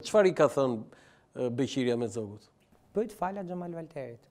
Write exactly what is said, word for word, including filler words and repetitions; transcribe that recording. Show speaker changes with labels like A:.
A: çfarë i ka thënë Beqiria me Zogut?
B: Bëjt fala Xhamal Valterit.